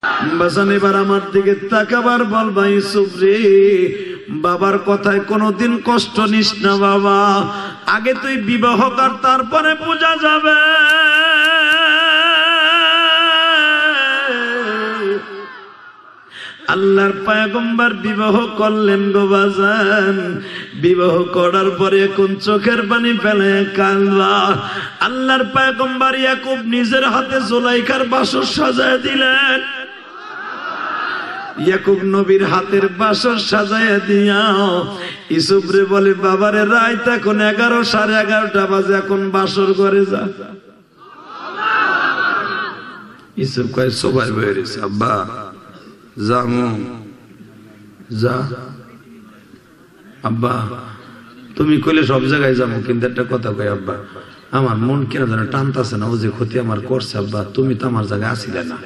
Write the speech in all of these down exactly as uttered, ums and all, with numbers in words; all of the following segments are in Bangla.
বাজান এবার আমার দিকে তাকাবার বলবা ইউসুফ রে বাবার কথায় কোনোদিন কষ্ট নিস না বাবা, আগে তুই বিবাহ কর তারপরে পূজা যাবে। আল্লাহর পয়গম্বর বিবাহ করলেন গো বাজান, বিবাহ করার পরে এখন চোখের পানি ফেলে কাঁদবা। আল্লাহর পয়গম্বর ইয়াকুব নিজের হাতে জুলাইখার বাসর সাজায় দিলেন। ইয়াকুব নবীর হাতের বাসর সাজায় দিয়া ইউসুফ রে বলে বাবারে রাত এখন এগারো সাড়ে এগারোটা বাজে, এখন বাসর ঘরে যা। ইউসুফ কয় সবাই বেরিয়েছে আব্বা যামু যা। আব্বা তুমি কইলে সব জায়গায় যাবো, কিন্তু একটা কথা কই আব্বা আমার মন কেন যেন টানতাছে না, ও যে ক্ষতি আমার করছে আব্বা তুমি তো আমার জায়গায় আসিলে না।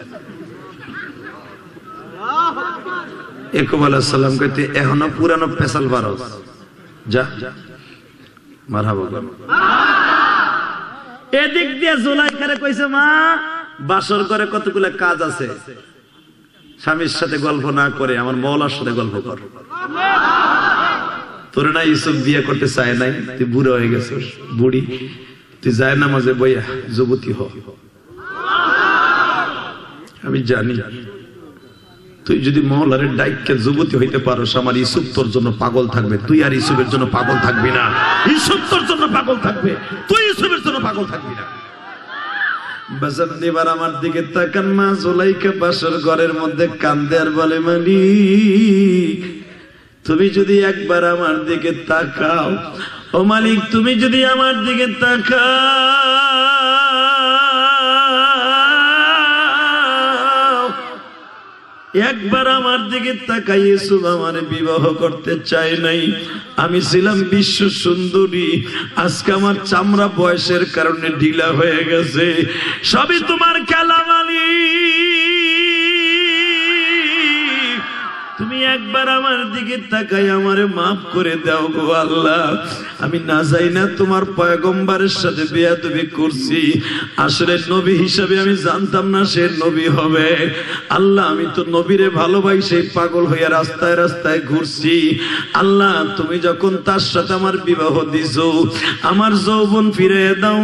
ইয়াকুব আলাইহিস সালাম কইতে এখনো পুরানো পেশাল পারস যা মারহাবা কর। এদিক দিয়ে জুলাইখারে কইছে মা বাসর করে কতগুলো কাজ আছে, স্বামীর সাথে গল্প না করে আমার মওলার সাথে গল্প কর। তোর না ইউসুফ বিয়ে করতে চায় নাই, তুই বুড়ো হয়ে গেছিস বুড়ি, তুই যায় নামাজে বইয়া যুবতী হ। আমি জানি তুই যদি মওলারের ডাইককে যুবতী হইতে পারোস আমার ইউসুফ তোর জন্য পাগল থাকবে, তুই আর ইউসুফের জন্য পাগল থাকবি না। ইউসুফ তোর জন্য পাগল থাকবে, তুই ইউসুফের জন্য পাগল থাকবি না। বাজার এবার আমার দিকে তাকান মা জুলাইখা বাসর ঘরের মধ্যে কান্দে আর বলে মালিক তুমি যদি একবার আমার দিকে তাকাও, ও মালিক তুমি যদি আমার দিকে তাকাও, একবার আমার দিকে তাকাই ইউসুফ আমার বিবাহ করতে চাই নাই, আমি ছিলাম বিশ্ব সুন্দরী, আজকে আমার চামড়া বয়সের কারণে ঢিলা হয়ে গেছে, সবই তোমার খেলা মালিক, তুমি একবার আমার দিকে তাকাই আমারে মাফ করে দাও গো আল্লাহ। আমি না যাই না তোমার পয়গম্বরের সাথে বেয়াদবি করছি, আসলে নবী হিসাবে আমি জানতাম না সে নবী হবে। আল্লাহ আমি তো নবীরে ভালোবাসি পাগল হইয়া রাস্তায় রাস্তায় ঘুরছি, আল্লাহ তুমি যখন তার সাথে আমার বিবাহ দিছো আমার যৌবন ফিরে দাও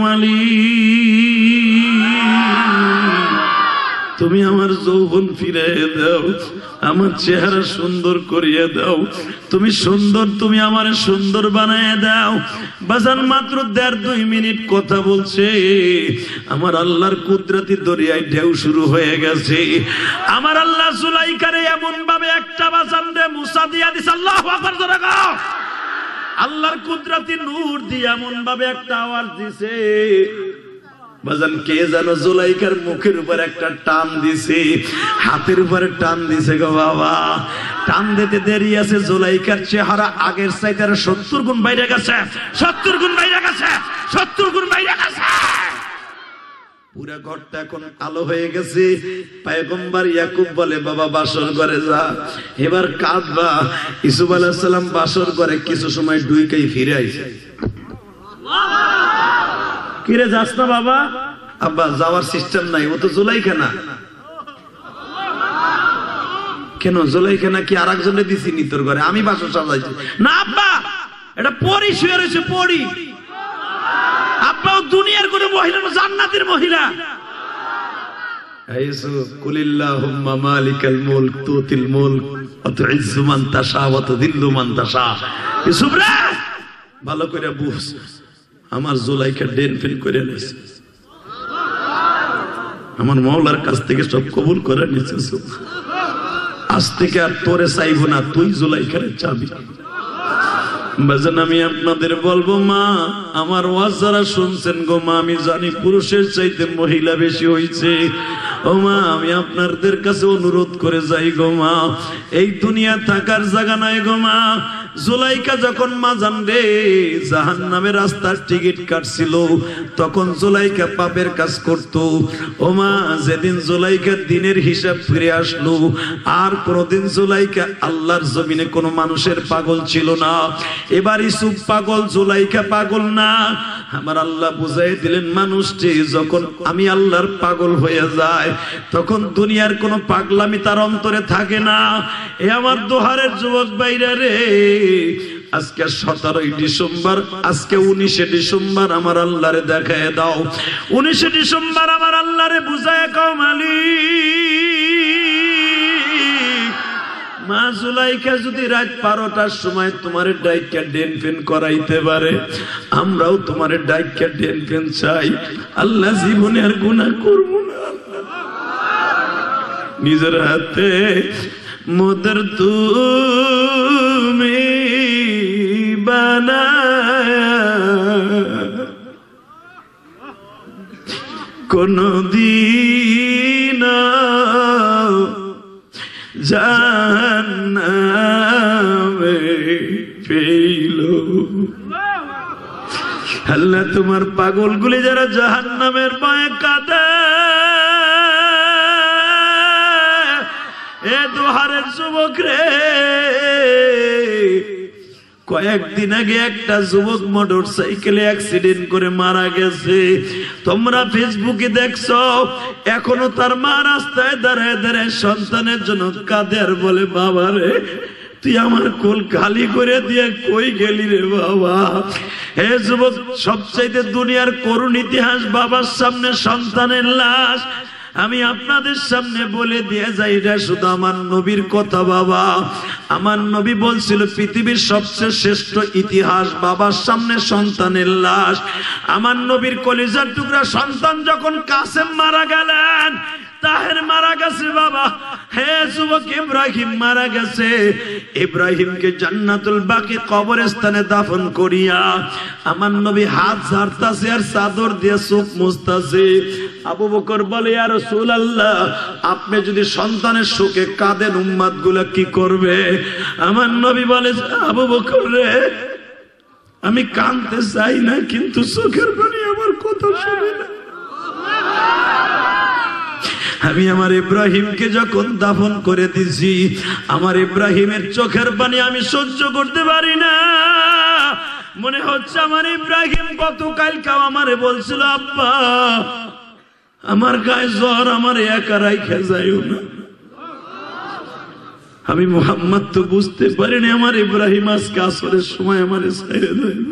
মালিক, তুমি আমার যৌবন ফিরে দাও, আমার চেহারা সুন্দর করিয়ে দাও, তুমি সুন্দর তুমি আমার সুন্দর বানায় দাও। বাজান মাত্র দেড় দুই মিনিট কথা বলছে, আমার আল্লাহর কুদরতি দরিয়ায় ঢেউ শুরু হয়ে গেছে। আমার আল্লাহ জুলাইখারে এমন ভাবে একটা বাজান রে মুসা দিয়া দিছে, আল্লাহু আকবার জোরে গাও। আল্লাহর কুদরতি নূর দিয়ে এমন ভাবে একটা আওয়াজ দিছে বাজান কে জানো জুলাইখার মুখের উপর একটা টান দিছে, হাতের উপরে টান দিছে গো বাবা। টান দিতে দেরি আছে, জুলাইখার চেহারা আগের চাইতে আর সত্তর গুণ বাইরে গেছে, সত্তর গুণ বাইরে গেছে, সত্তর গুণ বাইরে গেছে। পুরা ঘরটা এখন আলো হয়ে গেছে। পয়গম্বর ইয়াকুব বলে বাবা বাসর ঘরে যা, এবার কাঁদবা। ইউসুফ আলাইহিস সালাম বাসর ঘরে কিছু সময় ডুইকাই ফিরে আইছে। কিরে যাস না বাবা? আব্বা যাওয়ার সিস্টেম নাই, ও তো জুলাইখা না। কেন জুলাইখা না কি আর একজনে দিছি নি তোর ঘরে? আমি বাসর সাজাইছি না আব্বা, এটা পরি শুয়ে রয়েছে পরি। আব্বা ও দুনিয়ার কোন মহিলা না, জান্নাতের মহিলা। ইউসুফ কুলিল্লাহুম্মা মালিকাল মুলক তুতিল মুলক ওয়া তুইজ্জু মান তাশা ওয়া তুযিল্লু মান তাশা। ইউসুফ রে ভালো করে বুঝ, আমার জুলাইখা ডেন ফেল করে নিয়েছে, আমার মওলার কাছ থেকে সব কবুল করে নিয়েছে। আজ থেকে আর তোরে চাইবো না, তুই জুলাইখারে চাবি। বাজান আমি আপনাদের বলবো মা, আমার ওয়াজ যারা শুনছেন গো মা, আমি জানি পুরুষের চাইতে মহিলা বেশি হয়েছে। ও মা আমি আপনাদের কাছে অনুরোধ করে যাই গো মা, এই দুনিয়া থাকার জায়গা নয় গো মা, জুলাইখা যখন মাজান রে জাহান্নামের রাস্তার টিকিট কাটছিল, তখন জুলাইখা পাপের কাজ করত। ও মা, যেদিন জুলাইখা দিনের হিসাব ফিরে আসলো, আর কোনদিন জুলাইখা আল্লাহর জমিনে কোনো মানুষের পাগল ছিল না। এবার ইসুফ পাগল, জুলাইখা পাগল না। আমার আল্লাহ বুঝাই দিলেন, মানুষটি যখন আমি আল্লাহর পাগল হয়ে যায়, তখন দুনিয়ার কোনো পাগলামি তার অন্তরে থাকে না। এ আমার দোহারের যুবক ভাইরা রে, আজকে সতেরোই ডিসেম্বর, আজকে উনিশে ডিসেম্বর আমার আল্লাহরে দেখায় দাও। উনিশে ডিসেম্বর আমার আল্লাহরে বুঝায় কাও মালিক, মা জুলাইখা যদি রাত বারোটার সময় তোমার ডাইকা ডেন ফেন করাইতে পারে, আমরাও তোমার ডাইকা ডেন ফেন চাই। আল্লাহ জীবনে আর গুনাহ করব না। নিজের হাতে মোদের তুমি বানায়া কোনদিন জাহান্নামে ফেইলো। আল্লাহ তোমার পাগলগুলি যারা জাহান্নামের ভয়ে কাঁদে, এ দোহারের যুবক রে, কয়েকদিন আগে একটা যুবক মোটর সাইকেলে অ্যাক্সিডেন্ট করে মারা গেছে। তোমরা ফেসবুকে দেখছো, এখনো তার মা রাস্তায় দাঁড়ায় দাঁড়ায় সন্তানের জন্য কাঁদে আর বলে, বাবা রে তুই আমার কোল খালি করে দিয়ে কই গেলি রে বাবা। হে যুবক, সবচাইতে দুনিয়ার করুণ ইতিহাস, বাবার সামনে সন্তানের লাশ। আমি আপনাদের সামনে বলে দিয়ে যাই, এটা শুধু আমার নবীর কথা বাবা। আমার নবী বলছিল পৃথিবীর সবচেয়ে শ্রেষ্ঠ ইতিহাস বাবার সামনে সন্তানের লাশ। আমার নবীর কলিজার টুকরা সন্তান যখন কাসেম মারা গেলেন, তাহের মারা গেছে বাবা, হে যুবক ইব্রাহিম মারা গেছে। ইব্রাহিমকে জান্নাতুল বাকি কবরস্থানে দাফন করিয়া আমার নবী হাত ঝাড়তাছে আর চাদর দিয়ে চোখ মুছতাছে। আবু বকর বলে, ইয়া রাসূলুল্লাহ, আপনি যদি সন্তানের শোকে কাঁদেন, উম্মত গুলা কি করবে? আমার নবী বলে, আবু বকর রে, আমি কাঁদতে চাই না, কিন্তু চোখের পানি আমার কথা শুনে না। আমি আমার ইব্রাহিমকে যখন দাফন করে দিছি, আমার ইব্রাহিমের চোখের পানি আমি সহ্য করতে পারি না। মনে হচ্ছে আমার ইব্রাহিম গতকালকেও আমারে বলছিল, আব্বা আমার গায়ে জ্বর, আমার একা রাইখা যাইও না। আমি মুহাম্মদ তো বুঝতে পারিনি আমার ইব্রাহিম আজকে আসরের সময় আমারে ছেড়ে দেয়।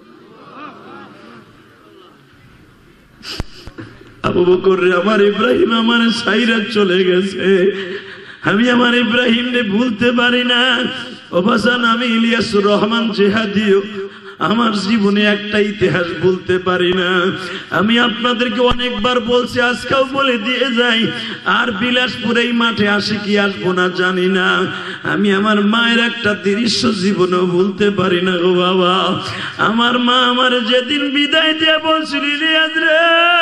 আবু বকর রে, আমার ইব্রাহিম আমার সাইরা চলে গেছে, আমি আমার ইব্রাহিম রে ভুলতে পারি না। ও বাজান, আমি ইলিয়াসুর রহমান জিহাদিও আমার জীবনে একটা ইতিহাস বলতে পারি না। আমি আপনাদেরকে অনেকবার বলছি, আজকেও বলে দিয়ে যাই, আর বিলাসপুর এই মাঠে আসি কি আসবো না জানি না, আমি আমার মায়ের একটা দৃশ্য জীবনেও ভুলতে পারি না গো বাবা। আমার মা আমার যেদিন বিদায় দিয়ে বলছিল, ইলিয়াস রে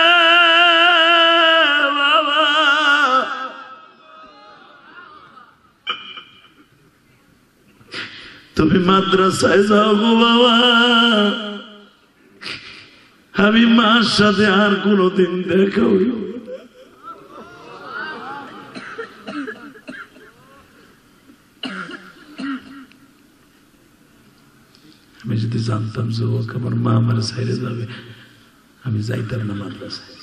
বাবা, তুমি মাদ্রাসায় যাও গো বাবা, আমি মার সাথে আর কোনদিন দেখা হইল। আমি যদি জানতাম যে আমার মা আমার সাইরে যাবে, আমি যাইতাম না মাদ্রাসায়।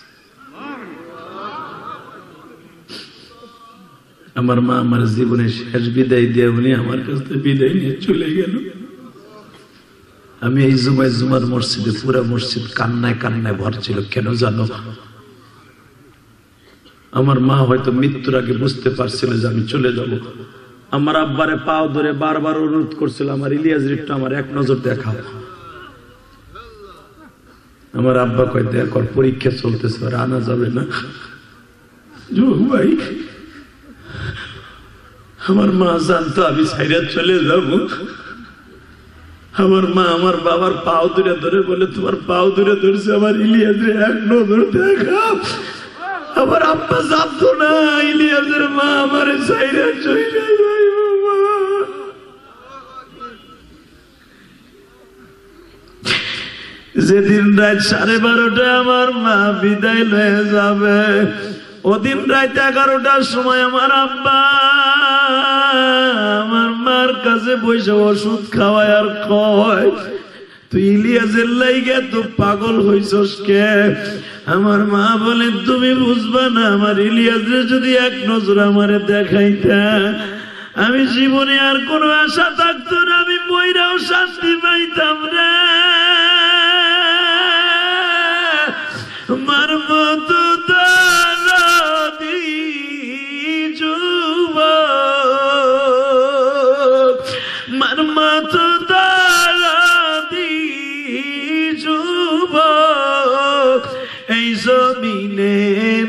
আমার মা আমার জীবনে শেষ বিদায় দিয়ে উনি আমার কাছ থেকে বিদায় নিয়ে চলে গেল। আমি এই জুমায় জুমার মসজিদে, পুরা মসজিদ কান্নায় কান্নায় ভর ছিল। কেন জানো? আমার মা হয়তো মৃত্যুর আগে বুঝতে পারছিল যে আমি চলে যাব। আমার আব্বারে পাও ধরে বারবার অনুরোধ করছিল, আমার ইলিয়াস রিফটা আমার এক নজর দেখাও। আমার আব্বা কয়, দেখ ওর পরীক্ষা চলতেছে, আর আনা যাবে না। ভাই, আমার মা জানতো আমি সাইরা চলে যাব। আমার মা আমার বাবার পাও দূরে ধরে বলে, তোমার পাও দূরে ধরছে, আমার ইলিয়াসের এক নজর দেখাও। আমার আব্বা জানতো না ইলিয়াসের মা আমার সাইরা চলে যাইব। যেদিন রাত সাড়ে বারোটায় আমার মা বিদায় লয়ে যাবে, ওদিন রাত এগারোটার সময় আমার আব্বা আমার মার কাছে বসে ওষুধ খাওয়ায় আর কয়, তুই ইলিয়াসের লাইগা তো পাগল হইছস কে? আমার মা বলে, তুমি বুঝবা না, আমার ইলিয়াসরে যদি এক নজর আমারে দেখাইতা, আমি জীবনে আর কোনো আশা থাকতো না, আমি মইরাও শান্তি পাইতাম রে। মার মতো দারাদি যুবক, মার মতো দারাদি যুবক এই জমিনে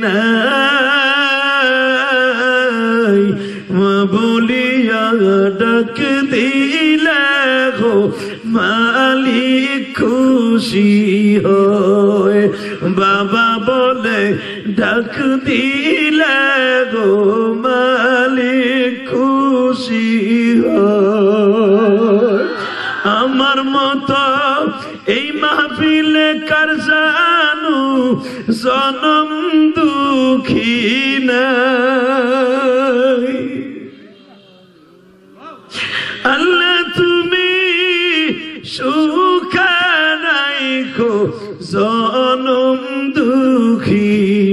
নাই, মা বলিয়া ডাক দিলে গো মালিক খুশি হয়, বাবা বলে ডাক দিলে গো মালিক খুশি হয়। আমার মতো এই মাহফিলে কার জানু জনম দুঃখী নাই। আল্লাহ তুমি সুখে রাখো জনম দুঃখী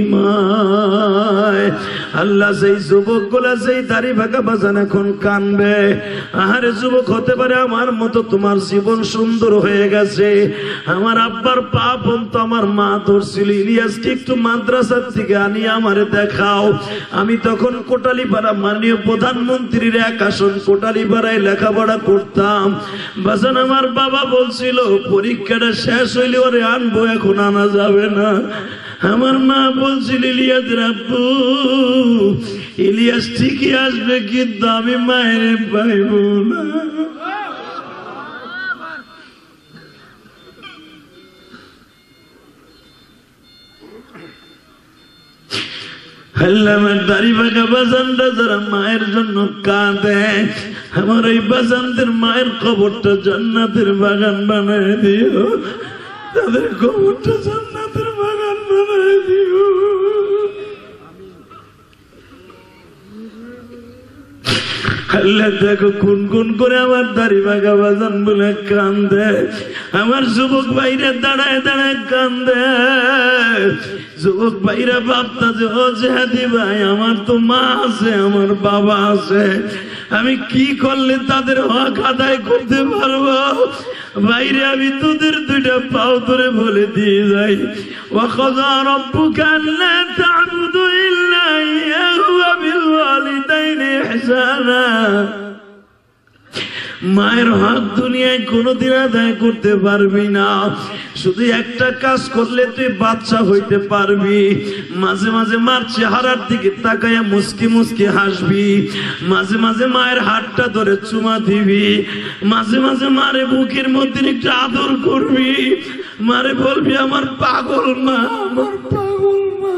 মায়। আল্লাহ সেই যুবক গুলা সেই দাড়ি ভাগা বাজান এখন কানবে, আহারে যুবক হতে পারে আমার মতো তোমার জীবন সুন্দর হয়ে গেছে, আমার আব্বার পাপ তো আমার মা ধরছিল, ইলিয়াসকে একটু মাদ্রাসার থেকে আনি আমারে দেখাও। আমি তখন কোটালীপাড়া মাননীয় প্রধানমন্ত্রীর এক আসন কোটালীপাড়ায় লেখাপড়া করতাম। বাজান আমার বাবা বলছিল পরীক্ষাটা শেষ হইলে ওরে আনবো, এখন আনা যাবে না। আমার মা বলছিল ইলিয়াস রাব্বু, ইলিয়াস ঠিকই আসবে কিন্তু আমি মায়ের পাইব না। আমার দাড়ি ভাগা বাজানটা যারা মায়ের জন্য কাঁদে, আমার এই বাজানদের মায়ের কবরটা জান্নাতের বাগান বানায় দিও, তাদের কবরটা জান্নাতের বাগান বানায় দিও। আল্লাহ দেখো কোন কোন করে আমার দাড়ি ভাগা বাজান বলে কান্দে, আমার যুবক ভাইরা দাঁড়ায় দাঁড়ায় কান্দে। যুবক ভাইরা ভাবতা যে ও জেহাদি ভাই, আমার তো মা আছে, আমার বাবা আছে, আমি কি করলে তাদের হক আদায় করতে পারবো? বাইরে আমি তোদের দুইটা পাও ধরে বলে দিয়ে যাই, ওয়াকাযা রাব্বুকা আল্লা তা'বুদু ইল্লা ইয়্যাহু ওয়া বিল ওয়ালিদাইনি ইহসানা। মায়ের হক দুনিয়ায় কোনোদিন আদায় করতে পারবি না, শুধু একটা কাজ করলে তুই বাচ্চা হইতে পারবি। মাঝে মাঝে মার চেহারার দিকে তাকাইয়া মুস্কি মুস্কি হাসবি, মাঝে মাঝে মায়ের হাতটা ধরে চুমা দিবি, মাঝে মাঝে মারে বুকের মধ্যে একটু আদর করবি, মারে বলবি আমার পাগল মা, আমার পাগল মা।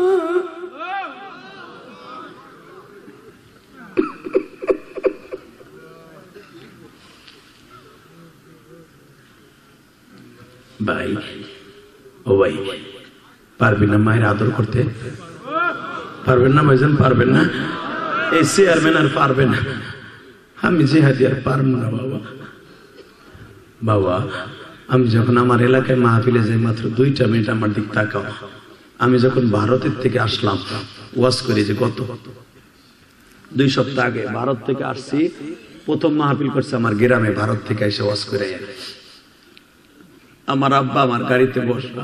ভাই ও ভাই, পারবেন না মায়ের আদর করতে? পারবেন না ভাইজান? পারবেন না? এই চেয়ারম্যান আর পারবে না, আমি জিহাদি আর পারবো না। বাবা বাবা আমি যখন আমার এলাকায় মাহফিলে যাই, মাত্র দুইটা মিনিট আমার দিক তাকাও। আমি যখন ভারতের থেকে আসলাম, ওয়াজ করি যে গত দুই সপ্তাহ আগে ভারত থেকে আসছি, প্রথম মাহফিল করছে আমার গ্রামে, ভারত থেকে এসে ওয়াজ করে। আমার আব্বা আমার গাড়িতে বসবা,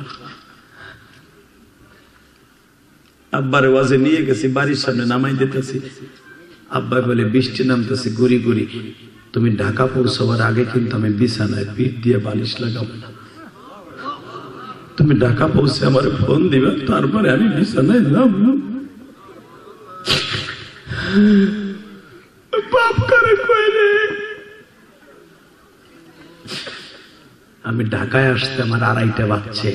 আব্বার ওয়াজে নিয়ে গেছি, বাড়ির সামনে নামাই দিতেছি। আব্বা বলে বৃষ্টি নামতেছে গুড়ি গুড়ি, তুমি ঢাকা পৌঁছাবার আগে কিন্তু আমি বিছানায় পিঠ দিয়ে বালিশ লাগাবো না, তুমি ঢাকা পৌঁছে আমার ফোন দিবা, তারপরে আমি বিছানায় যাব। বাপ করে কইলে আমি ঢাকায় আসতে আমার আড়াইটা বাজছে,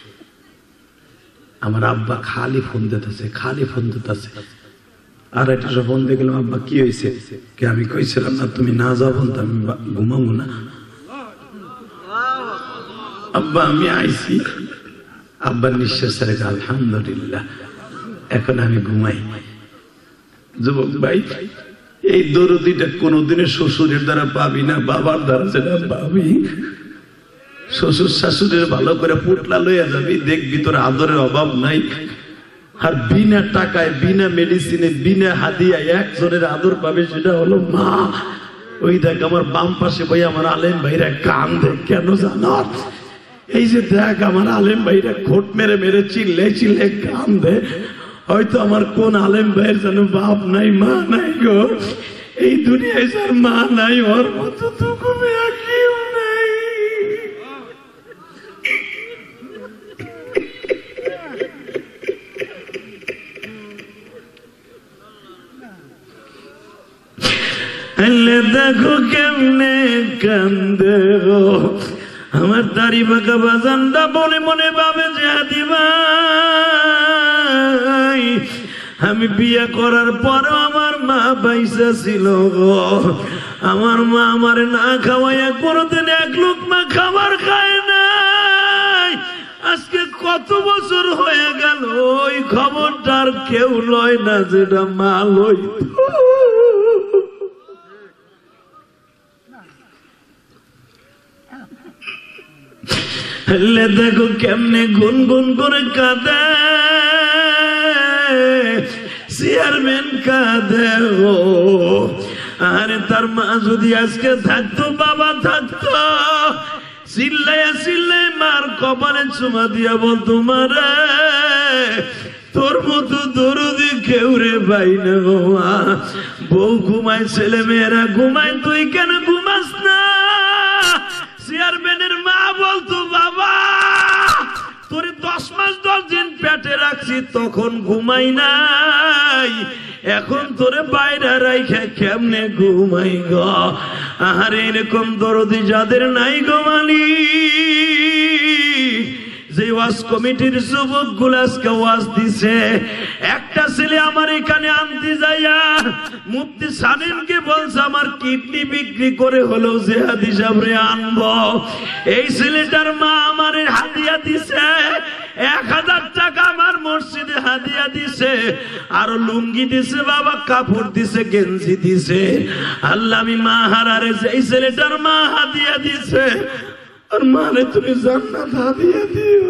আমার আব্বা খালি ফোন দিতেছে, খালি ফোন দিতেছে। আড়াইটা ফোন দিয়ে গেলাম, আব্বা কি হয়েছে? আমি কইছিলাম না তুমি না যাও, আমি ঘুমাবো না। আব্বা আমি আইছি। আব্বার নিঃশ্বাস ছেড়ে আলহামদুলিল্লাহ, এখন আমি ঘুমাই। যুবক ভাই, এই দরদিটা কোনোদিনের শ্বশুরের দ্বারা পাবি না, বাবার দ্বারা যেটা পাবি। শ্বশুর শাশুড়ের ভালো করে পুটলা লইয়া যাবি, দেখবি তোর আদরের অভাব নাই। আর বিনা টাকায়, বিনা মেডিসিনে, বিনা হাদিয়া একজনের আদর পাবে, সেটা হলো মা। ওই দেখ আমার বাম পাশে ভাই আমার আলেম ভাইরা কান দেখ কেন জানো? এই যে দেখ আমার আলেম ভাইরা ঘোট মেরে মেরে চিল্লে চিল্লে কান দে। হয়তো আমার কোন আলেম ভাইয়ের যেন বাপ নাই, মা নাই গো। এই দুনিয়ায় যার মা নাই, ওর মতো দুঃখ কেউ নাই। দেখো কেমনে কান্দে গো আমার দাড়ি বাঁকা বাজানটা, মনে মনে ভাবে যে হাদি ভাই আমি বিয়ে করার পরও আমার মা পয়সা ছিল গো। আমার মা আমার না খাওয়াইয়া কোনোদিন এক লোকমা খাবার খায় নাই। আজকে কত বছর হয়ে গেল ওই খবরটার কেউ লয় না, যেটা মা লইত। দেখো কেমনে গুনগুন করে কাঁদে চেয়ারম্যান, কাঁদে ও। আরে তার মা যদি আজকে থাকতো, বাবা থাকতো, চিল্লাইয়া চিল্লাই মার কপালে চুমা দিয়া বলতো, মারে তোর মতো দরদি কেউ রে ভাই না গো মা। বউ ঘুমায়, ছেলে মেয়েরা ঘুমায়, তুই কেন ঘুমাস না? চেয়ারম্যানের মা বলতো, বাবা তোরে দশ মাস দশ দিন পেটে রাখছি, তখন ঘুমাই নাই, এখন তোরে বাইরে রাইখা কেমনে ঘুমাই গো। আর এরকম দরদি যাদের নাই গো মালিক, যে ওয়াজ কমিটির যুবক গুলো আজকে ওয়াজ দিছে, একটা ছেলে আমার এখানে আনতে যাইয়া মুফতি সানিমকে বলছে আমার কিডনি বিক্রি করে হলো জিহাদ হিসাবে আনবো। এই ছেলেটার মা আমার হাদিয়া দিছে এক হাজার টাকা, আমার মসজিদে হাদিয়া দিছে, আরো লুঙ্গি দিছে, বাবা কাপড় দিছে, গেঞ্জি দিছে। আল্লাহ আমি মা হারারে এই ছেলেটার মা হাদিয়া দিছে, আর মানে তুমি জান্নাত হাদিয়া দিও।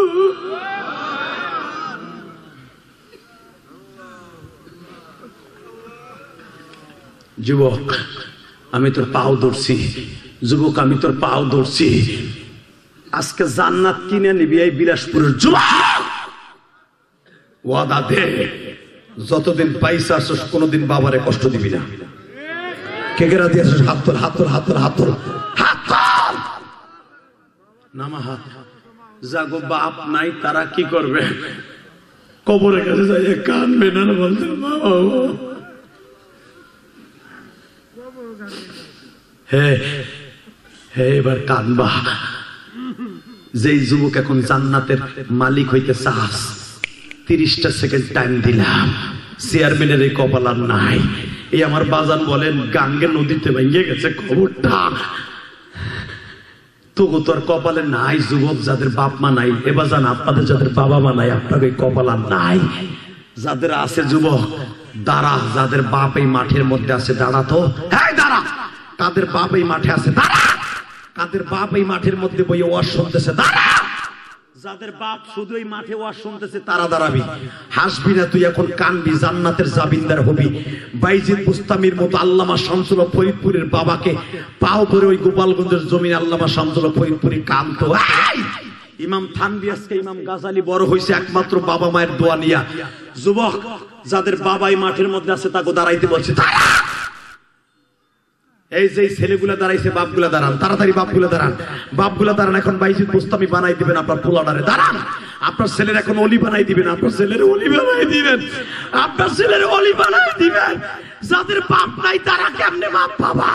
যুবক আমি তোর পাও ধরছি, যুবক আমি তোর পাও ধরছি, আজকে জান্নাত কিনে নিবি এই বিলাসপুরের যুবক। ওয়াদা দে, যতদিন পয়সা আসছ কোনোদিন বাবারে কষ্ট দিবি না। কে কে রাজি আসছ? হাত তোল, হাত তোল, হাত তোল, হাত তোল, হাত তোল, নামা হাত। যাগো বাপ নাই তারা কি করবে? কবরের কাছে যাই কানবে না, বলতে বাবা হে হে এবার কানবা। যেই যুবক এখন জান্নাতের মালিক হইতে চাস, তিরিশটা সেকেন্ড টাইম দিলাম, চেয়ারম্যানের এই কপাল আর নাই। এই আমার বাজান বলেন গাঙ্গে নদীতে ভেঙে গেছে খবরটা, তবু তোর কপালে নাই। যুবক যাদের বাপ মা নাই, এবার জান আপনাদের যাদের বাবা মা নাই, আপনাদের কপাল আর নাই। যাদের আছে যুবক দাঁড়া, যাদের বাপ এই মাঠের মধ্যে আছে দাঁড়া তো, হ্যাঁ দাঁড়া। কাদের বাপ এই মাঠে আছে দাঁড়া, কাদের বাপ এই মাঠের মধ্যে বইয়ে ওয়াজ শুনতেছে দাঁড়া। যাদের বাপ শুধু এই মাঠে ওয়াজ শুনতেছে তারা দাঁড়াবি, হাসবি না, তুই এখন কানবি, জান্নাতের জাবিনদার হবি। বাইজিদ বুস্তামির মতো আল্লামা শামসুল হক ফরিদপুরের বাবাকে পাও করে ওই গোপালগঞ্জের জমিন আল্লামা শামসুল হক ফরিদপুরি কানতো। ইমাম থানভী আজকে ইমাম গাজালি বড় হয়েছে একমাত্র বাবা মায়ের দোয়া নিয়া। যুবক যাদের বাবা এই মাঠের মধ্যে আছে তাকে দাঁড়াইতে বলছে দাঁড়া। এই যে ছেলেগুলা দাঁড়াইছে, বাপগুলা দাঁড়ান, তাড়াতাড়ি বাপগুলা দাঁড়ান, বাপগুলা দাঁড়ান। এখন বাইজিদ বুস্তামি বানাই দিবেন আপনার পোলাডারে, দাঁড়ান। আপনার ছেলের এখন অলি বানাই দিবেন, আপনার ছেলের অলি বানাই দিবেন, আপনার ছেলের অলি বানাই দিবেন। যাদের বাপ নাই তারা কেমনে বাপ বাবা?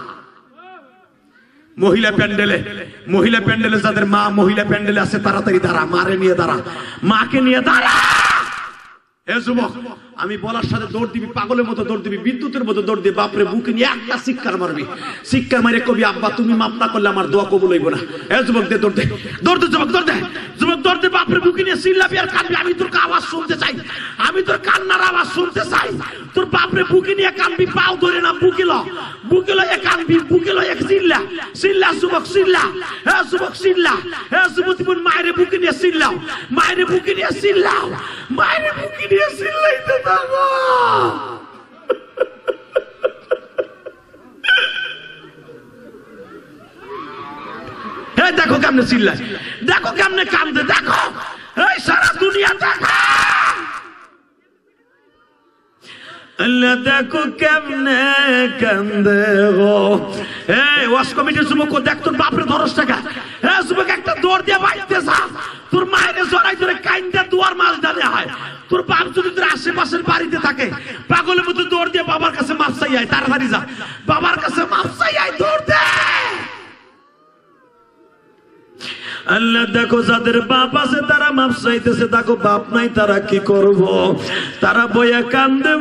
মহিলা প্যান্ডেলে, মহিলা প্যান্ডেলে যাদের মা মহিলা প্যান্ডেলে আছে তাড়াতাড়ি দাঁড়া, মারে নিয়ে দাঁড়া, মাকে নিয়ে দাঁড়া। এ যুবক, আমি বলার সাথে দৌড় দিবি, পাগলের মতো দৌড় দিবি, বিদ্যুতের মতো দৌড় দিবি, বাপরে বুকে নিয়ে একটা শিক্ষার মারবি। শিক্ষার মারে কবি আব্বা তুমি মাপ না করলে আমার দোয়া কবুল হইব না। এ যুবক দে দৌড় দে, দৌড় দে যুবক, দৌড় দে যুবক, দৌড় দে, বাপরে বুকে নিয়ে চিল্লাবি আর কাঁদবি। আমি তোর আওয়াজ শুনতে চাই, আমি তোর কান্নার আওয়াজ শুনতে চাই। তোর বাপরে বুকে নিয়ে কাঁদবি, পাও ধরে না বুকে ল, বুকে লয়ে কাঁদবি, বুকে লয়ে চিল্লা, চিল্লা যুবক চিল্লা, হে যুবক চিল্লা, হে যুবতী বোন মায়ের বুকে নিয়ে চিল্লাও, মায়ের বুকে নিয়ে চিল্লাও, মায়ের বুকে নিয়ে চিল্লাইতে থাকো। হে দেখো কেমনে চিল্লায়, দেখো কেমনে কান্দে, দেখো এই সারা দুনিয়া দেখো, আল্লাহ দেখো কেমনে কান্দে গো। এই ওয়াশ কমিটির যুবক, দেখ তোর বাপরে ধরস টাকা। হ্যাঁ যুবক, একটা দৌড় দিয়ে বাইতে যা, তোর মায়ের জড়াই ধরে কাইন্দা দুয়ার মাছ ডালে হয়। তোর বাপ যদি তোর আশেপাশের বাড়িতে থাকে, পাগলের মতো দৌড় দিয়ে বাবার কাছে মাপ চাই আয়, তাড়াতাড়ি যা, বাবার কাছে মাপ চাই আয়, দৌড় দে। আল্লাহ দেখো যাদের বাপ আছে তারা মাপ চাইতেছে, দেখো বাপ নাই তারা কি করব, তারা বইয়া কান্দে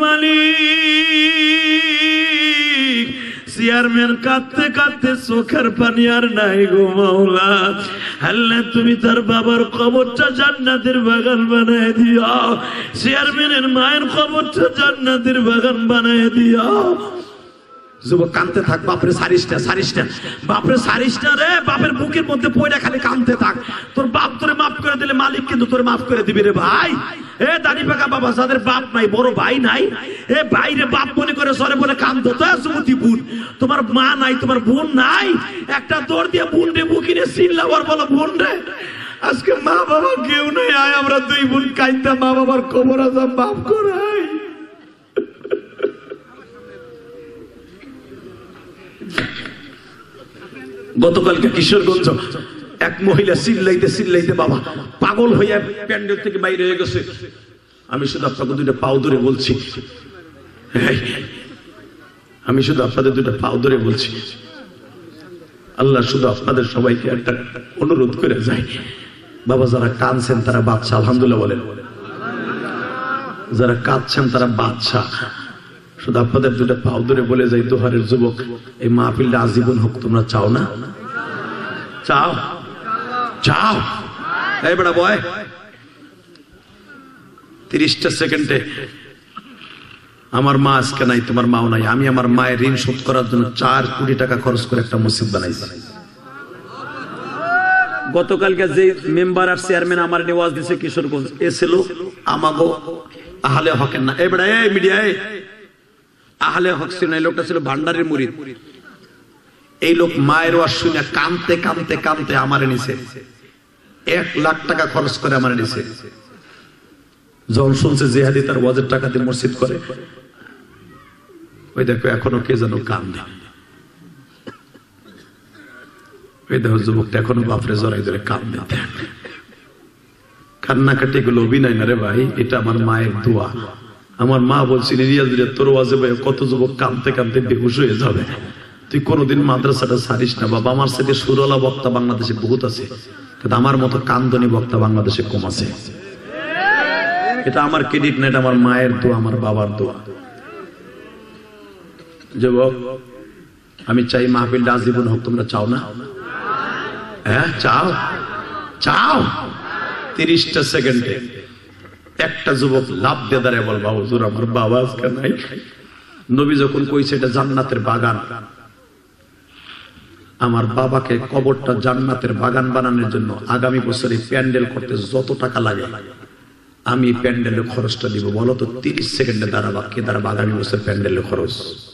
মালিক। চেয়ারম্যান কাঁদতে কাঁদতে চোখের পানি আর নাই গো মাওলা। আল্লাহ তুমি তার বাবার কবরটা জান্নাতের বাগান বানায় দিও, চেয়ারম্যানের মায়ের কবরটা জান্নাতের বাগান বানায় দিও। যুবক কাঁদতে থাক, বাপরে সারিস না, সারিস না, বাপরে সারিস না রে, বাপের বুকের মধ্যে পয়রা খালি কাঁদতে থাক। তোর বাপ তোরে মাফ করে দিলে মালিক কিন্তু তোরে মাফ করে দিবি রে ভাই। এ দাড়ি পাকা বাবা যাদের বাপ নাই, বড় ভাই নাই, এ ভাইরে বাপ মনে করে সরে বলে কাঁদতো। তো যুবতী বোন, তোমার মা নাই, তোমার বোন নাই, একটা দৌড় দিয়ে বোন রে বুকিনে চিল্লাও আর বলো বোন রে আজকে মা বাবা কেউ নেই, আয় আমরা দুই বোন কাঁদতাম, মা বাবার কবর আজম মাফ করাই। গতকালকে কিশোরগঞ্জ এক মহিলা চিল্লাইতে চিল্লাইতে বাবা পাগল হইয়া প্যান্ডেল থেকে বাইরে হয়ে গেছে। আমি শুধু আপনাকে দুইটা পাও ধরে বলছি, আমি শুধু আপনাদের দুইটা পাও ধরে বলছি, আল্লাহ শুধু আপনাদের সবাইকে একটা অনুরোধ করে যায়, বাবা যারা কাঁদছেন তারা বাচ্চা, আলহামদুলিল্লাহ বলেন, যারা কাঁদছেন তারা বাচ্চা। শুধু আপনাদের দুটা পাও ধরে বলে যাই, দোহারের যুবক, এই মাহফিলটা আজীবন হোক, তোমরা চাও না? চাও? চাও? এই বেটা বয়, তিরিশটা সেকেন্ডে আমার মা আজকে নাই, তোমার মাও নাই, আমি আমার মায়ের ঋণ শোধ করার জন্য চার কোটি টাকা খরচ করে একটা মসজিদ বানাইছি। গতকালকে যে মেম্বার আর চেয়ারম্যান আমার নিওয়াজ দিছে কিশোরগঞ্জ, এ ছিল আমাগো আহলে হকের না। এই বেটা এই মিডিয়ায় আহলে হক ছিল না, এই লোকটা ছিল ভান্ডারের মুরিদ। এই লোক মায়ের ওয়াজ শুনে কাঁদতে কাঁদতে কাঁদতে আমারে নিছে, এক লাখ টাকা খরচ করে আমারে নিছে। যখন শুনছে জিহাদি তার ওয়াজের টাকা দিয়ে মসজিদ করে, ওই দেখো এখনো কে যেন কান্দে, ওই দেখো যুবকটা এখনো বাপরে জড়াই ধরে কান্দে। কান্নাকাটি এগুলো অভিনয় না রে ভাই, এটা আমার মায়ের দোয়া। আমার মা বলছিল রিয়াজ রে তোর ওয়াজে ভাই কত যুবক কাঁদতে কাঁদতে বেহুশ হয়ে যাবে, তুই কোনোদিন মাদ্রাসাটা ছাড়িস না বাবা। আমার সাথে সুরলা বক্তা বাংলাদেশে বহুত আছে, কিন্তু আমার মতো কান্দনী বক্তা বাংলাদেশে কম আছে। এটা আমার ক্রেডিট না, এটা আমার মায়ের দোয়া, আমার বাবার দোয়া। যুবক আমি চাই মাহফিলটা আজীবন হোক, তোমরা চাও না? হ্যাঁ চাও? চাও? তিরিশটা সেকেন্ডে একটা যুবক লাভ দিয়ে দাঁড়ায় বলবা, হুজুর আমার বাবা আজকে নাই। নবী যখন কইছে এটা জান্নাতের বাগান, আমার বাবাকে কবরটা জান্নাতের বাগান বানানোর জন্য আগামী বছরে প্যান্ডেল করতে যত টাকা লাগে আমি প্যান্ডেলের খরচটা দিব। বলো তো তিরিশ সেকেন্ডে দাঁড়াবা, কে দাঁড়াবা আগামী বছর প্যান্ডেলের খরচ?